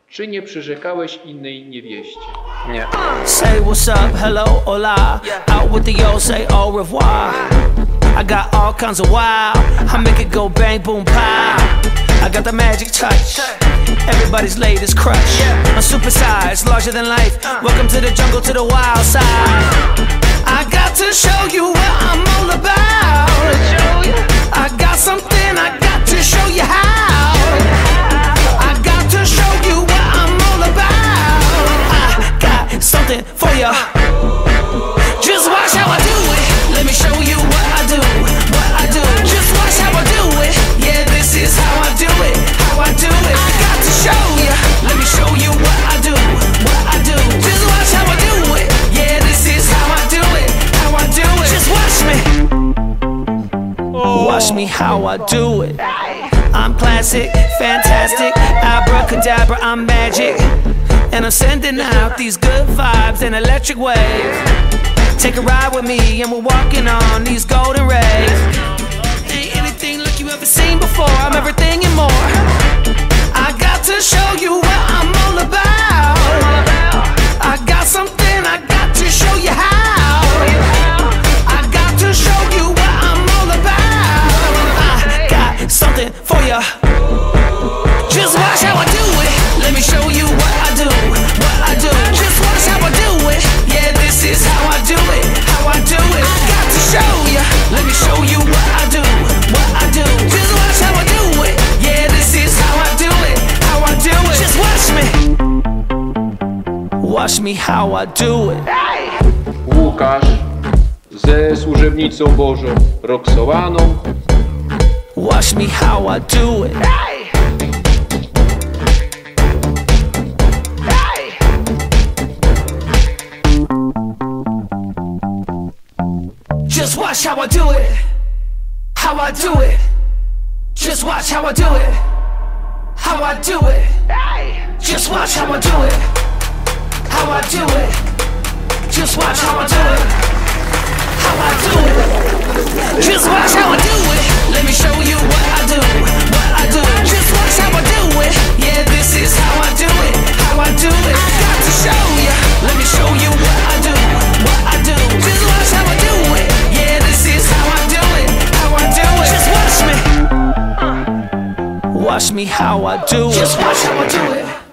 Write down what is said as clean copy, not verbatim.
Czy nie przyrzekałeś innej niewieście? Nie. Say what's up, hello, hola. Out with the yo, say au revoir. I got all kinds of wow. I make it go bang, boom, pow. I got the magic touch. Everybody's latest crush. I'm supersized, larger than life. Welcome to the jungle, to the wild side. I got to show you what I'm all about. I got something, I got to show you how. I got to show you what I'm all about. I got something for you. Just watch how I do it. Let me show you what I do. What I do. Just watch how I do it. Yeah, this is how I do it. How I do it. I got to show you. Let me show you what I do. What I do. Just watch how I do it. Yeah, this is how I do it. How I do it. Just watch me. Watch me how I do it. I'm classic, fantastic, abracadabra, I'm magic. And I'm sending out these good vibes, an electric wave. Take a ride with me and we're walking on these golden rays. Ain't anything like you ever seen before, I'm everything and more. I got to show you what I'm all about. I got something, I got to show you how. I got to show you what I'm all about. I got something for you. Just watch how I do it. Let me show you what I do. What I do. Just watch how I do it. Yeah, this is how I do it. How I do it. I got to show you. Let me show you what I do. What I do. Just watch how I do it. Yeah, this is how I do it. How I do it. Just watch me. Watch me how I do it. Łukasz ze służebnicą Bożą Roxołaną. Watch me how I do it. Just watch how I do it. How I do it. Just watch how I do it. How I do it. Just watch how I do it. How I do it. Just watch how I do it. How I do it. Just watch how I do it. Let me show you what I do. What I do. Just watch how I do it. Yeah, this is how I do it. How I do it. I got to show you. Let me show you what I do. What I do. Just watch how I do it. Yeah, this is how I do it. How I do it. Just watch me. Watch me how I do it. Just watch how I do it.